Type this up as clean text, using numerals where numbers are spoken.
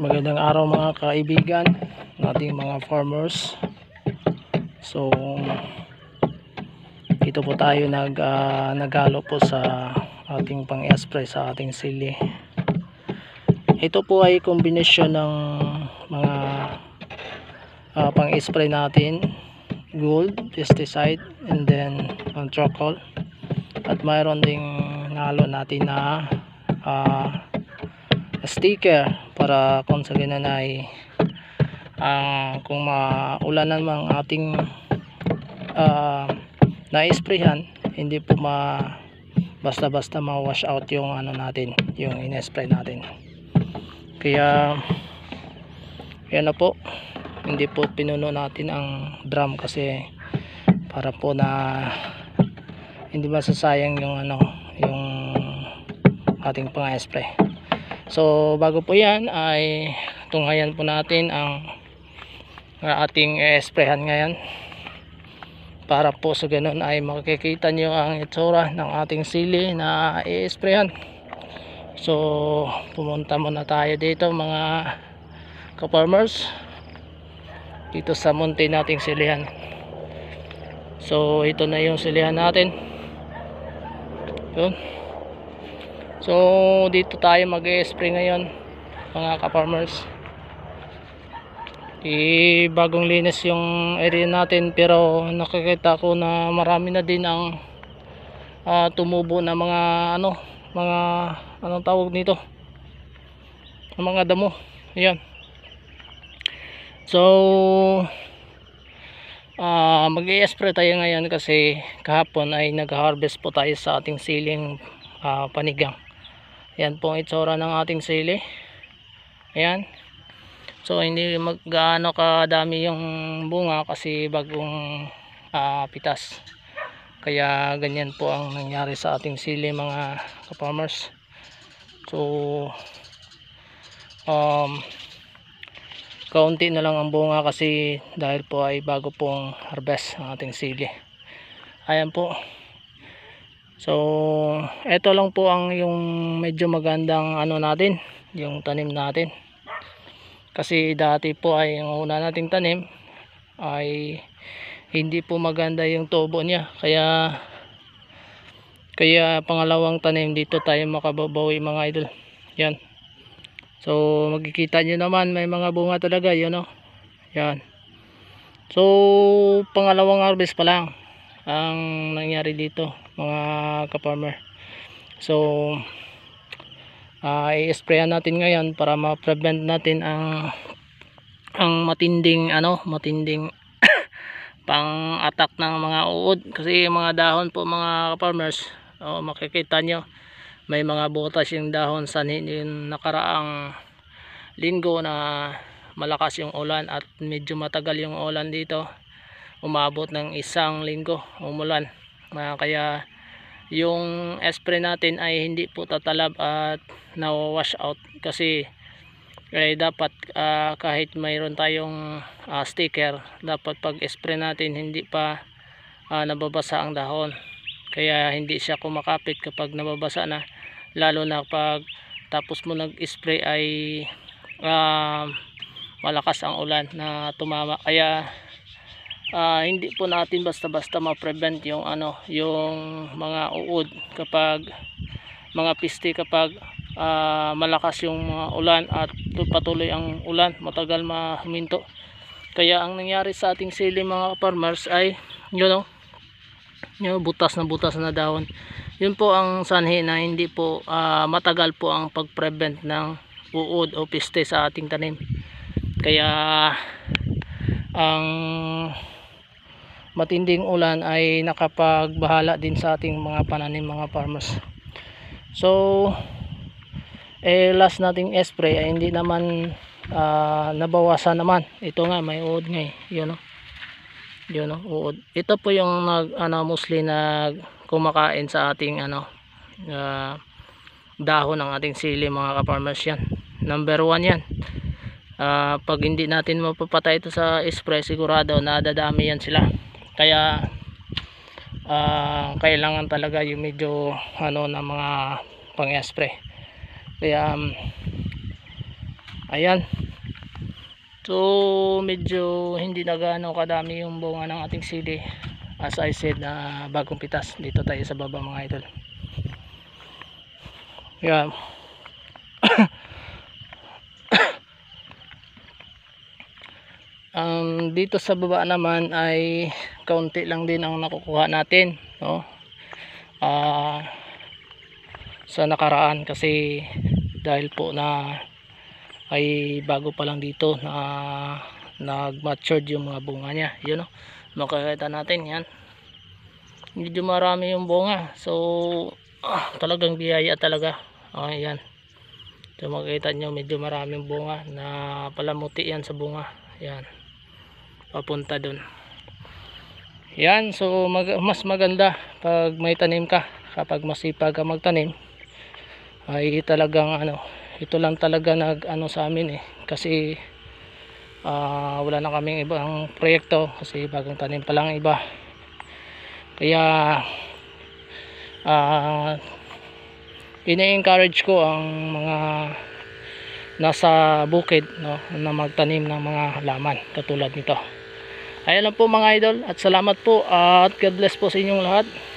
Magandang araw mga kaibigan, nating mga farmers. So dito po tayo naghalo po sa ating pang-spray sa ating sili. Ito po ay kombinasyon ng mga pang-spray natin, gold, pesticide, and then charcoal. At mayroon ding nalo natin na sticker para kung sa ganun ay kung maulanan mang ating na-sprayhan, hindi po basta-basta ma-wash out yung natin, yung in-spray natin. Kaya yan na po, hindi po pinuno natin ang drum kasi para po na hindi masasayang yung yung ating pang-spray. So bago po yan ay tunghayan po natin ang ating i-sprayhan ngayon para po sa ganun ay makikita nyo ang itsura ng ating sili na i-sprayhan. So pumunta muna tayo dito mga ka-farmers, dito sa munti nating silihan. So ito na yung silihan natin. Yun. So dito tayo mag-spray ngayon mga ka-farmers. Bagong linis yung area natin, pero nakikita ko na marami na din ang tumubo na mga anong tawag nito, mga damo. Ayan. So mag-i-spray tayo ngayon kasi kahapon ay nag-harvest po tayo sa ating siling panigang. Ayan po ang itsura ng ating sili. Ayan. So hindi gaano kadami yung bunga kasi bagong pitas. Kaya ganyan po ang nangyari sa ating sili mga ka-farmers. So kaunti na lang ang bunga kasi dahil po ay bago pong harvest ang ating sili. Ayan po. So ito lang po ang yung medyo magandang natin, yung tanim natin. Kasi dati po ay yung una nating tanim ay hindi po maganda yung tubo niya, kaya pangalawang tanim dito tayo makababawi mga idol. Yan. So makikita nyo naman may mga bunga talaga yun, no? Yan. So pangalawang harvest pa lang ang nangyari dito mga ka-farmer. So i-sprayan natin ngayon para ma-prevent natin ang matinding pang-attack ng mga uod. Kasi yung mga dahon po mga ka-farmers, makikita nyo may mga butas yung dahon sa yung nakaraang linggo na malakas yung ulan at medyo matagal yung ulan dito, umabot ng 1 linggo umulan. Kaya yung spray natin ay hindi po tatalab at na-wash out kasi dapat kahit mayroon tayong sticker, dapat pag spray natin hindi pa nababasa ang dahon. Kaya hindi siya kumakapit kapag nababasa na, lalo na pag tapos mo nag-spray ay malakas ang ulan na tumama. Kaya hindi po natin basta-basta ma-prevent yung yung mga uod kapag mga piste kapag malakas yung mga ulan at patuloy ang ulan, matagal huminto. Kaya ang nangyari sa ating sili mga farmers ay yung butas na dahon. Yun po ang sanhi na hindi po matagal po ang pag-prevent ng uod o piste sa ating tanim. Kaya ang matinding ulan ay nakapagbahala din sa ating mga pananim mga farmers. So last nating spray ay hindi naman nabawasan naman. Ito nga may uod nga yun, uod. Ito po yung mostly kumakain sa ating dahon ng ating sili mga ka-farmers. Yan, number 1 yan. Pag hindi natin mapapatay ito sa spray, sigurado na dadami yan sila. Kaya kailangan talaga yung medyo na mga pang-spray. Kaya Ayan. So medyo hindi na gaano kadami yung bunga ng ating sili. As I said, na bagong pitas. Dito tayo sa baba mga idol. Ayan. Dito sa baba naman ay kaunti lang din ang nakukuha natin, no? Sa nakaraan kasi dahil po na ay bago pa lang dito na nag-matured yung mga bunga niya, yun, no? Makikita natin yan, medyo marami yung bunga. So talagang biyaya talaga. Ayan, so makikita nyo medyo maraming bunga na palamuti yan sa bunga. Yan, papunta dun. Yan, so mas maganda pag may tanim ka. Kapag masipag ka magtanim ay talagang ito lang talaga sa amin kasi wala na kaming ibang proyekto kasi bagong tanim pa lang iba. Kaya ini-encourage ko ang mga nasa bukid, no, na magtanim ng mga halaman katulad nito. Ayan lang po mga idol, at salamat po at God bless po sa inyong lahat.